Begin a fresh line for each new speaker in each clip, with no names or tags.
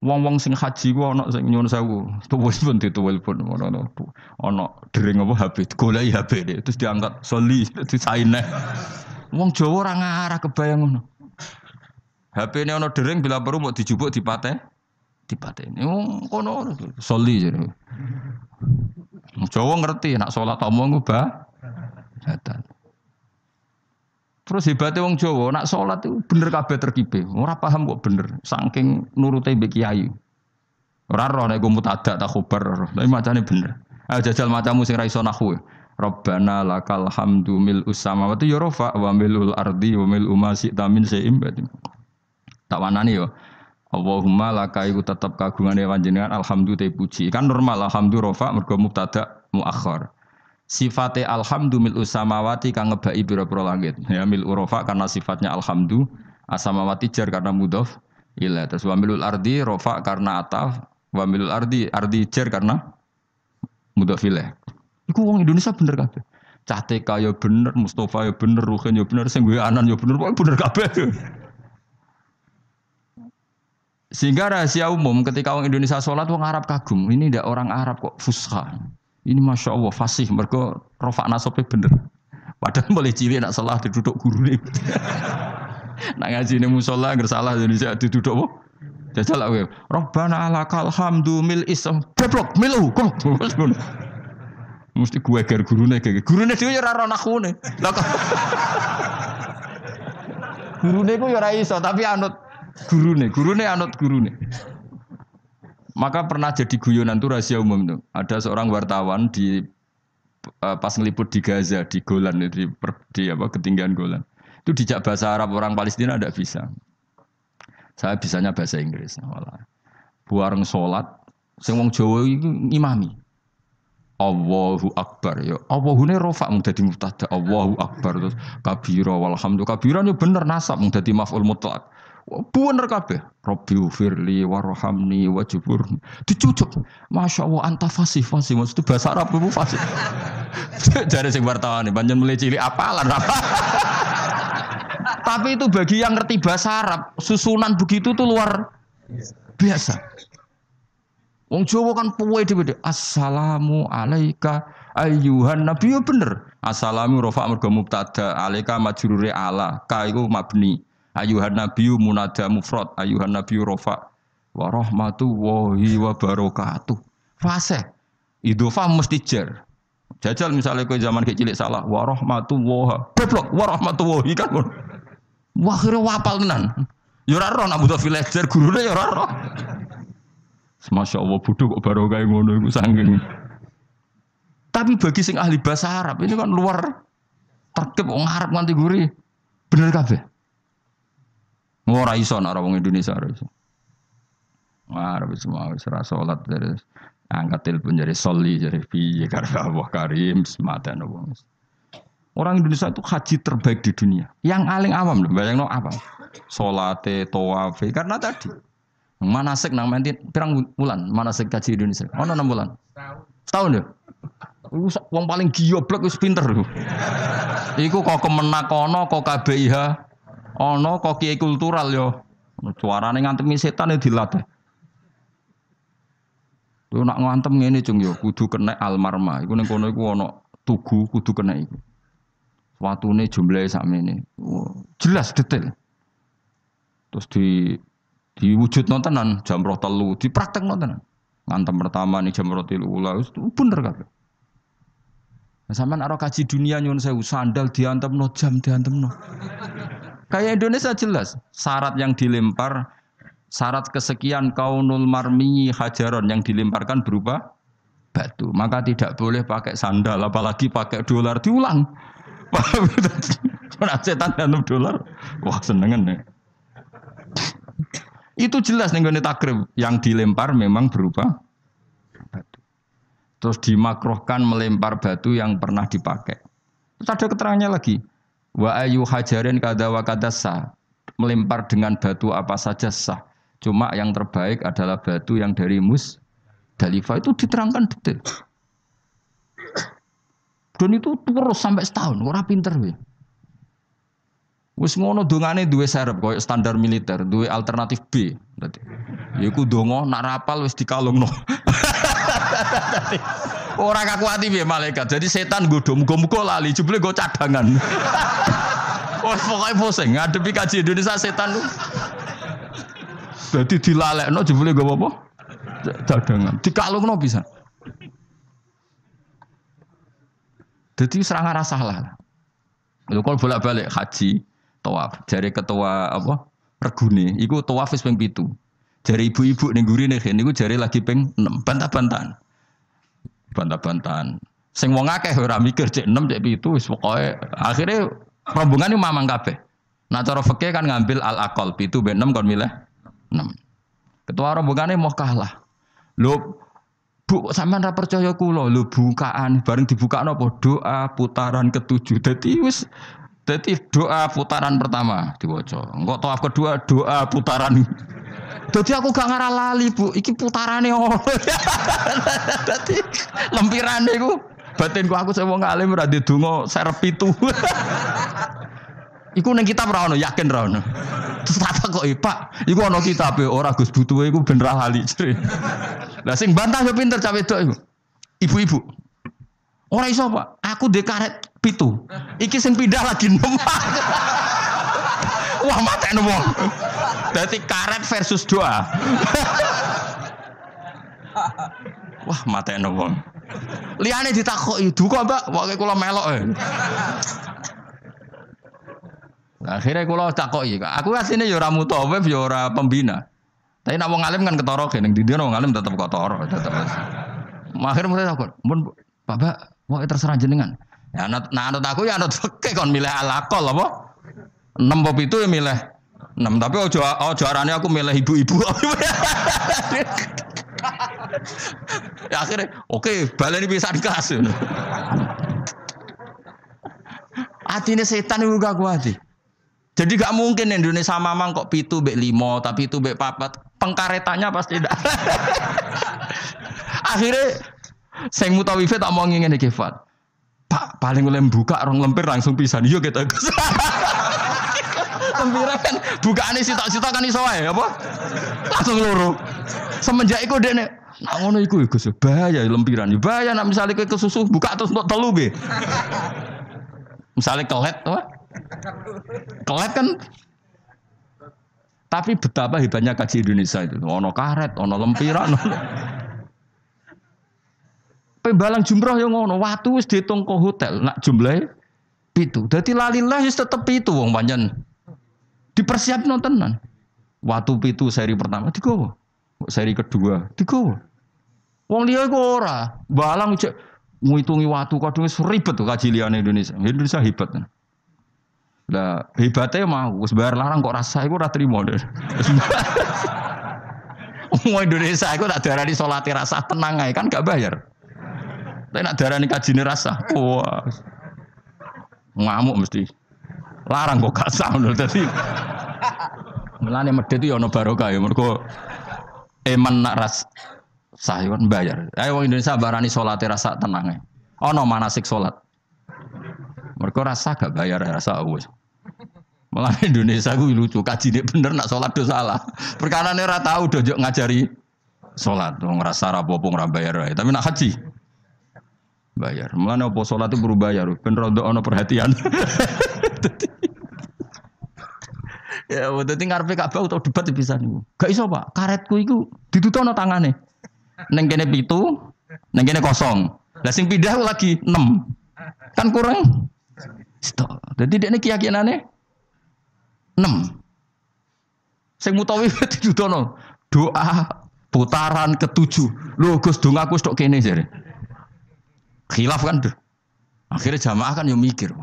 Wong-wong sing haji ku ana sing nyuwun sewu, tuwul pun ana dering apa HP, goleki HP deh, terus diangkat soli disaine. Wong Jawa ora ngarah kebayang ngono. HP-ne ana dering bila perlu mau dijupuk dipateni. Wong kono soli jare. Jawa ngerti nak salat omong ku badan. Terus hebatnya wong Jawa nak salat itu bener kabeh terkibe. Ora paham kok bener, saking nurute mbek kiai. Ora roh nek mutada tak khobar, tapi macane bener. Ayo jajal macamu sing ra iso nahwu. Rabbana lakal hamdu mil samawati ya rafa wa milul ardi wa mil ma syi'ta min syai'in ba'd. Tak wanani yo. Allahumma laka iku tetep kagungane panjenengan alhamdu te puji. Kan normal alhamdu rafa mergo mubtada muakhir. Sifate alhamdu mil samawati kang ngebaki pira-pira langit. Ya mil rafa karena sifatnya alhamdu, asamawati jar karena mudhof ila. Terus wa milul ardi rafa karena ataf, wa milul ardi jar karena mudhof ilaih. Iku wong Indonesia bener kabeh. Cah TK ya bener, Mustafa ya bener, Ruhin ya bener, sing Anan ya bener, pokoke bener kabeh. Sehingga rahasia umum ketika orang Indonesia sholat, orang Arab kagum. Ini tidak orang Arab kok fusha. Ini masya Allah fasih. Mereka rofa nasabnya bener. Padahal boleh cilik nak salah diduduk guru nih. Nak ngaji ini musola ngersalah Indonesia diduduk apa? Jajal lah gue. Rabbana alakal hamdu mil isam. Beblok milu. Mesti gue ger gurune kayak gurune dia ya ora nakhune. Lah kok gurune ku ya ora iso tapi anut gurune anut gurune. Maka pernah jadi guyonan tuh rahasia umum tuh. Ada seorang wartawan di pas ngeliput di Gaza di Golan di apa ketinggian Golan. Itu dijak bahasa Arab orang Palestina tidak bisa. Saya bisanya bahasa Inggris. Malah. Buareng salat sing wong Jawa iku imami. Allahu Akbar ya. Allahune rafa mung dadi mubtada. Allahu Akbar terus kabira walhamdulillah. Kabira yo bener nasab mung dadi maf'ul mutlaq. Bener kabeh. Rabbi ufirli warhamni wajburni. Dicucuk. Masyaallah anta fasih maksud bahasa Arab itu fasih. Jare sing wartawan panjen mulai cilik apalan apa. Tapi itu bagi yang ngerti bahasa Arab, susunan begitu tuh luar biasa. Wong Jawa kan puwe dhewe. Assalamu alayka ayyuhan nabi yo bener. Assalamu rafa mergo mubtada, alayka majrure ala, ka iku mabni. Ayyuhan nabi munada mufrad, ayyuhan nabi rafa wa rahmatullahi wa barakatuh. Fase. Idhofah mesti jar. Jajal misalnya kowe zaman kecil salah wa rahmatullahi. Goblok wa rahmatullahi kan. Wah kira wapal tenan. Ya ora roh nak butuh villager gurune ya ora roh. Masya Allah bodoh kok baru kayak ngono iku saking. Tapi bagi sing ahli bahasa Arab ini kan luar terkep wong Arab nganti guri. Bener kabeh. Ora iso nek wong Indonesia ora iso. Arab semua wis ora salat terus angkat telepon jadi soli jadi piye karo Allah Karim sematan wong. Orang Indonesia itu haji terbaik di dunia. Yang paling awam lho bayangno apa? Salate, tawafe karena tadi manasik nang menti pirang bulan manasik kaji Indonesia. Ono 6 bulan. Setahun ya. Wong paling gioblok wis pinter lho. Iku kok kemenak ono kok KBIH ono kok kiai kultural yo. Suarane ngantemi setan yo dilatih. Lu nak ngantem ngene cung yo kudu kena almarma. Iku ning kono iku ono tugu kudu kena iku. Watune jumlahe sakmene. Jelas detail. Terus diwujud nontonan jamroh telu dipraktek nontonan ngantem pertama nih jamroh telu ula itu bener kabeh. Nah, sampean aro kaji dunia nyun sewu sandal diantemno jam diantemno. Kayak Indonesia jelas syarat yang dilempar syarat kesekian kaunul marmi hajaron yang dilemparkan berupa batu. Maka tidak boleh pakai sandal apalagi pakai dolar diulang. Ora setan danem dolar. Wah senengen nih. Itu jelas nih gue takrib yang dilempar memang berupa batu. Terus dimakruhkan melempar batu yang pernah dipakai. Terus ada keterangannya lagi. Wa ayu hajarin kada wa kada sah. Melempar dengan batu apa saja sah. Cuma yang terbaik adalah batu yang dari Musdalifah itu diterangkan detail. Dan itu terus sampai setahun. Orang pinter weh. Wis ngono dongane duwe serep koyo standar militer, duwe alternatif B. Dadi iku donga nak rapal wis dikalungno. Ora kakuati piye malaikat. Jadi setan nggodho muga-muga lali jebule nggo cadangan. Wes pokoke pusing ngadepi kaji Indonesia setan. Dadi dilalekno jebule nggo apa? Cadangan. Dikalungno bisa. Dadi serangan rasa salah. Lho kok bolak-balik haji, tawaf. Jare ketua apa? Regune iku tawaf wis ping 7. Jare ibu-ibu ning gurine niku jare lagi ping 6. Bantah-bantahan. Bantah-bantahan. Sing wong akeh ora mikir cek 6 cek 7 wis pokoke akhire rombongan iki mamang kabeh. Nah cara fikih kan ngambil al-aqal 7 ben 6 kon milih 6. Ketua rombongane mau kalah. Lho Bu sampean ra percaya kula lho bukaan bareng dibukakno apa doa putaran ke-7. Dadi doa putaran pertama diwaca. Engko tawaf kedua doa putaran. Dadi aku gak ngarah lali, Bu. Iki putarane ono. Dadi lempirane iku batinku aku sing wong alim ora ndedonga serep 7. Iku ning kitab ora ono, yakin ora ono. Terus tak kok Pak, iku ono kitab ora Gus butuhe iku ben ra lali. Lah sing bantah yo pinter cah wedok iku. Ibu-ibu. Ora iso, Pak. Aku ndek karet 7. Iki sing pindah lagi 6. Wah, matekno wong. Dadi karet versus doa. Wah, matekno wong. Liyane ditakoki, "Duka, Mbak, pokoke kula melok." Akhirnya kula takoki, aku asline ya ora mutawif ya ora pembina. Tapi nek wong alim kan ketara ning ndi wong alim tetep ketara, tetep. Akhire mulai takon, "Mun Pak, Mbak, pokoke terserah jenengan." Ya anut aku ya anut fikih kon milih al-aqal apa? 6 apa 7 ya milih 6, tapi ojo arane aku milih ibu-ibu. Ya akhirnya oke, baleni pisan kas. Atine setan iku gak kuat. Jadi gak mungkin Indonesia mamang kok 7 mbek 5, tapi 7 mbek 4. Pengkaretannya pasti tidak. Akhirnya sing mutawife tak mau ngene iki, Fat. Pak, paling oleh buka rong lempir langsung pisan. Iya kita. Lempirnya kan bukaane sitok-sitok kan iso wae apa? Langsung loro. Semenjak iku dekne, nak ngono iku Gus, bahaya lempiran. Bahaya nak misale kowe kesusu buka terus untuk telu be. Misale kelet apa? Kelet kan. Tapi betapa hebatnya kaji Indonesia itu. Ono karet, ono lempiran. Pembalang jumroh yang ngono, watu wis diitung ke hotel, nak jumlahe 7. Dadi lalilah wis tetep 7 wong pancen. Dipersiapno tenan. Watu 7 seri pertama digowo. Seri kedua digowo. Wong liya iku ora, balang cek ngitungi watu kadung wis ribet tuh kaji liyane Indonesia. Indonesia hebat. Lah hebatnya mau wis bayar larang kok rasa iku ora trimo. Wong Indonesia iku tak darani salate rasa tenang ae kan gak bayar. Tapi nak darani kajine rasa, wah, ngamuk mesti. Larang kok gak sah lho dadi. Mulane medhit yo ono barokah ya mergo eman nak ras sah yo bayar. Ayo wong Indonesia barani salate rasa tenang ae. Ono manasik salat. Mergo rasa gak bayar rasa wis. Mulane Indonesia ku lucu, kajine bener nak salat do salah. Perkarane ora tau do ngajari salat, wong rasa ra apa-apa ora bayar ae. Tapi nak haji bayar. Mulane apa salat itu perlu bayar, ben rondo ana perhatian. Ya, dadi ngarepe Ka'bah utawa debat pisan niku. Gak iso, Pak. Karetku iku ditutono tangane. Ning kene 7, ning kene kosong. Lah sing pindah lagi 6. Kan kurang. Stok. Dadi dekne keyakinane 6. Sing mutawif ditutono doa putaran ke-7. Lho Gus dongaku stok kene jare. Khilaf kan tuh. Akhirnya jamaah kan yang mikir.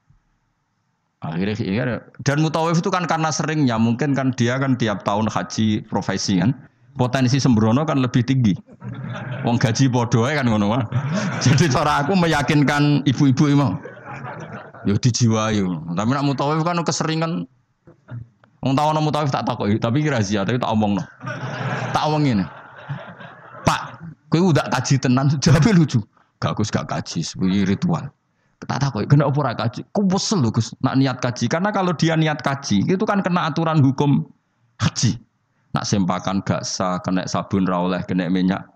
Akhirnya dan mutawif itu kan karena seringnya mungkin kan dia kan tiap tahun haji profesi kan. Potensi sembrono kan lebih tinggi. Wong gaji podo kan ngono. Jadi cara aku meyakinkan ibu-ibu imam. Yo dijiwai. Tapi nak mutawif kan keseringan. Wong tahu ana mutawif tak takoki, tapi rahasia, tapi tak omongno. Tak omongin. Pak, kowe udah kaji tenan, jawabnya lucu. Gak kaji sebagai ritual. Tak takoki kena apa ora kaji. Ku wesel lho Gus nak niat kaji karena kalau dia niat kaji itu kan kena aturan hukum haji. Nak sempakan gak sah, kena sabun ra oleh, kena minyak